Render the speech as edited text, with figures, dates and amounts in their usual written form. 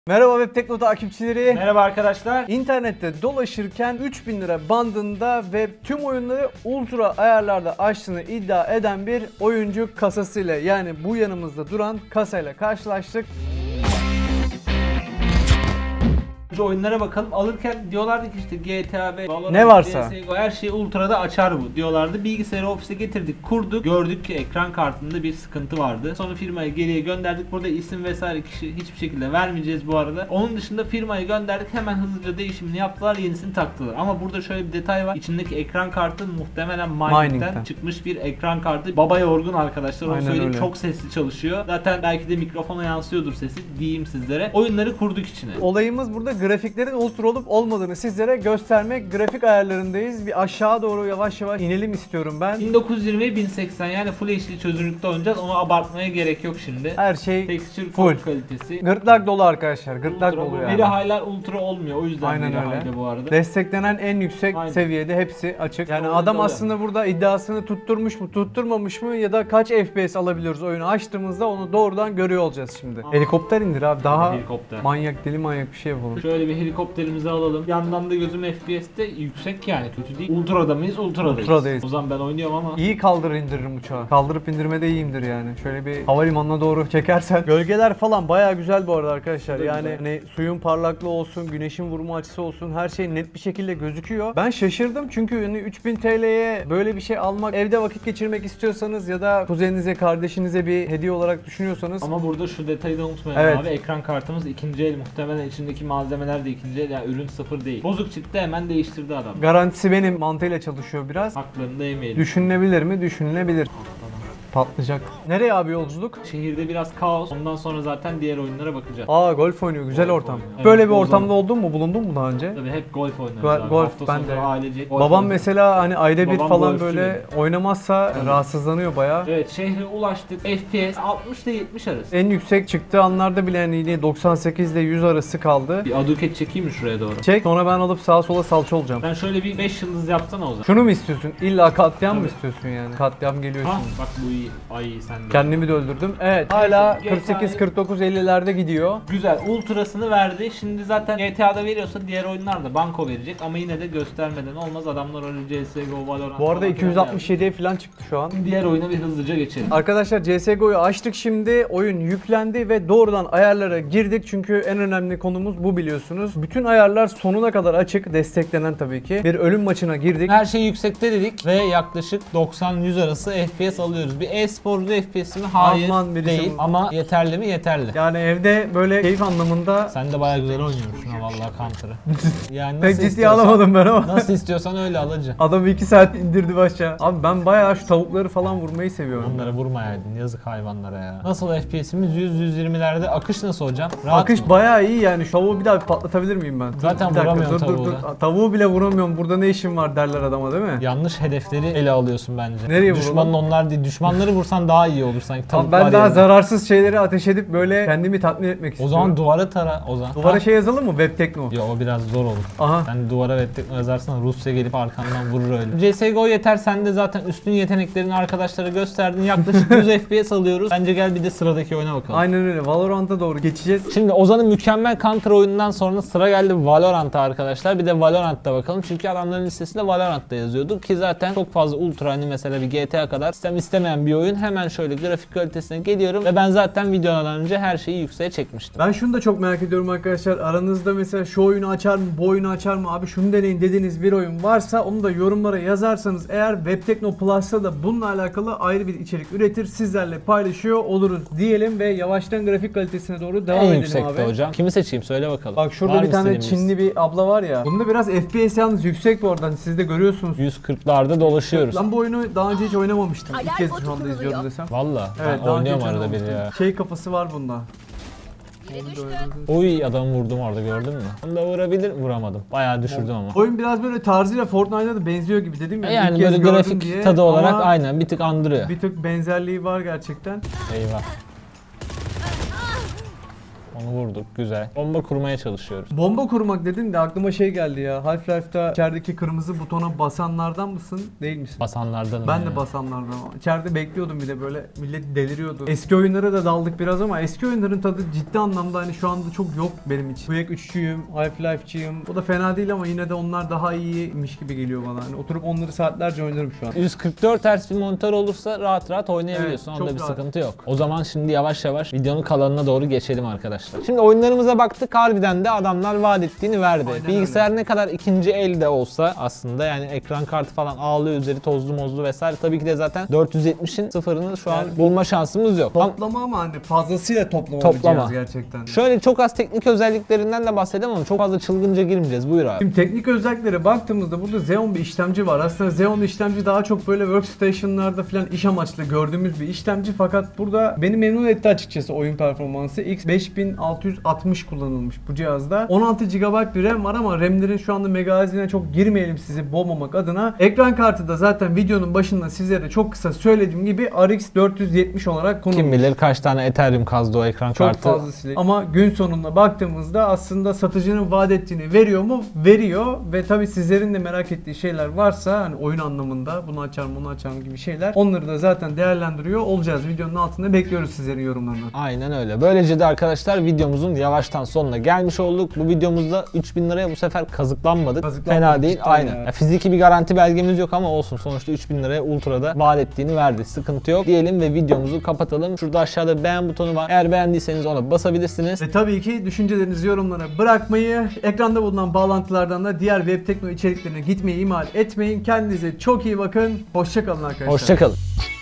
Merhaba Web Tekno takipçileri. Merhaba arkadaşlar. İnternette dolaşırken 3000 lira bandında ve tüm oyunları ultra ayarlarda açtığını iddia eden bir oyuncu kasasıyla, yani bu yanımızda duran kasayla karşılaştık. Oyunlara bakalım. Alırken diyorlardı ki işte GTA 5, Valorant, Ne varsa. CSGO her şeyi ultra'da açar bu diyorlardı. Bilgisayarı ofise getirdik, kurduk. Gördük ki ekran kartında bir sıkıntı vardı. Sonra firmaya geriye gönderdik. Burada isim vesaire kişi hiçbir şekilde vermeyeceğiz bu arada. Onun dışında firmaya gönderdik. Hemen hızlıca değişimini yaptılar. Yenisini taktılar. Ama burada şöyle bir detay var. İçindeki ekran kartı muhtemelen mining'den çıkmış bir ekran kartı. Baba yorgun arkadaşlar. Onu söyleyeyim. Öyle. Çok sesli çalışıyor. Zaten belki de mikrofona yansıyordur sesi. Diyeyim sizlere. Oyunları kurduk içine. Olayımız burada grafiklerin ultra olup olmadığını sizlere göstermek. Grafik ayarlarındayız. Bir aşağı doğru yavaş yavaş inelim istiyorum ben. 1920 1080 yani Full HD çözünürlükte oynayacağız. Onu abartmaya gerek yok şimdi. Her şey Texture full kalitesi. Gırtlak dolu arkadaşlar. Gırtlak dolu yani. Veri hala ultra olmuyor. O yüzden aynen veri öyle. hala bu arada. Desteklenen en yüksek aynen. seviyede hepsi açık. Yani işte adam aslında burada iddiasını tutturmuş mu, tutturmamış mı ya da kaç FPS alabiliyoruz oyunu açtığımızda onu doğrudan görüyor olacağız şimdi. Aa. Helikopter indir abi. Daha helikopter. Manyak, deli manyak bir şey yapalım. Şöyle bir helikopterimizi alalım. Yandan da gözüm FPS'te yüksek yani, kötü değil. Ultra'da mıyız? Ultra'dayız. O zaman ben oynuyorum ama. İyi kaldırır indiririm uçağı. Kaldırıp indirmede iyiyimdir yani. Şöyle bir havalimanına doğru çekersen. Gölgeler falan bayağı güzel bu arada arkadaşlar. Çok yani güzel. Hani suyun parlaklığı olsun, güneşin vurma açısı olsun, her şey net bir şekilde gözüküyor. Ben şaşırdım çünkü hani 3000 TL'ye böyle bir şey almak, evde vakit geçirmek istiyorsanız ya da kuzeninize, kardeşinize bir hediye olarak düşünüyorsanız. Ama burada şu detayı da unutmayalım evet. Abi. Ekran kartımız ikinci el, muhtemelen içindeki malzemeler de ikinci el. Yani ürün sıfır değil. Bozuk çıktı, hemen değiştirdi adam. Garantisi benim mantığıyla çalışıyor biraz. Haklarını da yemeyelim. Düşünülebilir mi? Düşünülebilir. Patlayacak. Nereye abi yolculuk? Şehirde biraz kaos. Ondan sonra zaten diğer oyunlara bakacağız. Aa, golf oynuyor. Güzel golf ortam. oynuyor. Böyle Evet, bir ortamda oldun mu? Bulundun mu daha önce? Tabii hep golf oynarız abi. Golf Hafta ben sonları de. ailecek golf Babam oynarız. mesela hani ayda bir Babam falan golfçü böyle oynamazsa rahatsızlanıyor bayağı. Evet, şehre ulaştık. FPS 60 ile 70 arası. En yüksek çıktığı anlarda bile hani yine 98 ile 100 arası kaldı. Bir aduket çekeyim mi şuraya doğru? Çek, sonra ben alıp sağa sola salça olacağım. Ben şöyle bir 5 yıldız yapsana o zaman. Şunu mu istiyorsun? İlla katliam mı Tabii. istiyorsun yani? Katliam geliyor Ha şimdi. bak bu iyi. Ay sen de. Kendimi de öldürdüm. Evet, hala GTA 48-49-50'lerde gidiyor. Güzel, ultrasını verdi. Şimdi zaten GTA'da veriyorsa diğer oyunlarda banko verecek ama yine de göstermeden olmaz. Adamlar öyle CSGO, Valorant Bu arada falan filan 267'ye falan çıktı şu an. yaptı. Diğer oyuna bir hızlıca geçelim. Arkadaşlar CSGO'yu açtık şimdi. Oyun yüklendi ve doğrudan ayarlara girdik. Çünkü en önemli konumuz bu, biliyorsunuz. Bütün ayarlar sonuna kadar açık. Desteklenen tabii ki. Bir ölüm maçına girdik. Her şey yüksekte dedik ve yaklaşık 90-100 arası FPS alıyoruz. Bir e-sporcu FPS'i mi? Hayır Aman birisi değil bu. ama yeterli mi? Yeterli. Yani evde böyle keyif anlamında Sen de bayağı güzel oynuyorsun ha vallahi Counter'ı. Yani pek ciddiye alamadım ben ama. Nasıl istiyorsan öyle alacaksın. Adam 2 saat indirdi aşağı. Abi ben bayağı şu tavukları falan vurmayı seviyorum. Onlara vurmayaydın, yazık hayvanlara ya. Nasıl FPS'imiz? 100-120'lerde. Akış nasıl hocam? Rahat Akış mı? bayağı iyi yani. Şu tavuğu bir daha patlatabilir miyim ben? Zaten Bir dakika, vuramıyorum tavuğu da. Tavuğu bile vuramıyorum. Burada ne işin var derler adama, değil mi? Yanlış hedefleri ele alıyorsun bence. Nereye Düşmanın vuralım? onlar değil. Düşmanları vursan daha iyi olur sanki. Abi Tavuklar ben daha yerine. zararsız şeyleri ateş edip böyle kendimi tatmin etmek O istiyorum. zaman duvara tara o zaman. Duvara şey yazalım mı? Web Tekno. Ya o biraz zor olur. Aha. Sen duvara ve tekno yazarsan Rusya gelip arkandan vurur öyle. CSGO yeter, sen de zaten üstün yeteneklerini arkadaşlara gösterdin. Yaklaşık 100 FPS alıyoruz. Bence gel bir de sıradaki oyuna bakalım. Aynen öyle. Valorant'a doğru geçeceğiz. Şimdi Ozan'ın mükemmel counter oyunundan sonra sıra geldi Valorant'a arkadaşlar. Bir de Valorant'ta bakalım. Çünkü adamların listesinde Valorant'ta yazıyordu ki zaten çok fazla ultra, hani mesela bir GTA kadar sistem istemeyen bir oyun. Hemen şöyle grafik kalitesine geliyorum ve ben zaten videodan önce her şeyi yükseğe çekmiştim. Ben şunu da çok merak ediyorum arkadaşlar. Aranızda mesela şu oyunu açar mı, bu oyunu açar mı, abi şunu deneyin dediğiniz bir oyun varsa onu da yorumlara yazarsanız eğer WebTekno Plus'ta da bununla alakalı ayrı bir içerik üretir, sizlerle paylaşıyor oluruz diyelim ve yavaştan grafik kalitesine doğru devam En edelim yüksekte abi. hocam. Kimi seçeyim söyle bakalım. Bak şurada Var bir mı tane istediğimiz? Çinli bir abla var ya. Bunda biraz FPS yalnız yüksek bu arada. Hani siz de görüyorsunuz. 140'larda dolaşıyoruz. Lan bu oyunu daha önce hiç oynamamıştım. İlk kez şu anda izliyordum desem. Valla Evet, ben daha önce oynuyorum hiç arada bir oynamamıştım. ya. Şey kafası var bunda. Oy, adamı vurdum orada, gördün mü? Onu da vurabilir, vuramadım. Bayağı düşürdüm ama. Oyun biraz böyle tarzıyla Fortnite'a da benziyor gibi dedim ya. ilk Yani kez böyle gördüm grafik diye. tadı olarak Ama aynen bir tık andırıyor. bir tık benzerliği var gerçekten. Eyvah. Onu vurduk. Güzel. Bomba kurmaya çalışıyoruz. Bomba kurmak dedin de aklıma şey geldi ya. Half-Life'da içerideki kırmızı butona basanlardan mısın? Değil misin? Basanlardanım. Ben yani. de basanlardan. İçeride bekliyordum bir de böyle millet deliriyordu. Eski oyunlara da daldık biraz ama eski oyunların tadı ciddi anlamda hani şu anda çok yok benim için. Quake 3'çüyüm, Half-Life'çiyim. O da fena değil ama yine de onlar daha iyiymiş gibi geliyor bana. Hani oturup onları saatlerce oynarım şu an. 144 Hz bir monitör olursa rahat rahat oynayabiliyorsun. Evet, Onda çok bir rahat. sıkıntı yok. O zaman şimdi yavaş yavaş videonun kalanına doğru geçelim arkadaşlar. Şimdi oyunlarımıza baktık. Harbiden de adamlar vaat ettiğini verdi. Aynen Bilgisayar ne kadar ikinci elde olsa aslında yani ekran kartı falan ağlıyor, üzeri tozlu mozlu vesaire. Tabii ki de zaten 470'in sıfırını şu an Yani bulma şansımız yok. toplama ama hani fazlasıyla toplama, Toplama. bir cihaz gerçekten. Şöyle çok az teknik özelliklerinden de bahsedemem ama çok fazla çılgınca girmeyeceğiz. Buyur abi. Şimdi teknik özelliklere baktığımızda burada Xeon bir işlemci var. Aslında Xeon işlemci daha çok böyle workstation'larda falan iş amaçlı gördüğümüz bir işlemci fakat burada beni memnun etti açıkçası oyun performansı. X5660 kullanılmış bu cihazda. 16 GB bir RAM var ama RAM'lerin şu anda megahazinine çok girmeyelim sizi boğmamak adına. Ekran kartı da zaten videonun başında sizlere çok kısa söylediğim gibi RX 470 olarak konulmuş. Kim bilir kaç tane Ethereum kazdı o ekran Çok kartı. fazlasıyla. Ama gün sonunda baktığımızda aslında satıcının vaat ettiğini veriyor mu? Veriyor ve tabii sizlerin de merak ettiği şeyler varsa hani oyun anlamında bunu açar mı bunu açar mı gibi şeyler onları da zaten değerlendiriyor olacağız. Videonun altında bekliyoruz sizlerin yorumlarını. Aynen öyle. Böylece de arkadaşlar videomuzun yavaştan sonuna gelmiş olduk. Bu videomuzda 3000 liraya bu sefer kazıklanmadık. Fena değil. cidden Aynen. ya. Ya fiziki bir garanti belgemiz yok ama olsun. Sonuçta 3000 liraya Ultra'da vaat ettiğini verdi. Sıkıntı yok. Diyelim ve videomuzu kapatalım. Şurada aşağıda beğen butonu var. Eğer beğendiyseniz ona basabilirsiniz. Ve tabii ki düşüncelerinizi yorumlara bırakmayı, ekranda bulunan bağlantılardan da diğer web tekno içeriklerine gitmeyi ihmal etmeyin. Kendinize çok iyi bakın. Hoşça kalın arkadaşlar. Hoşça kalın.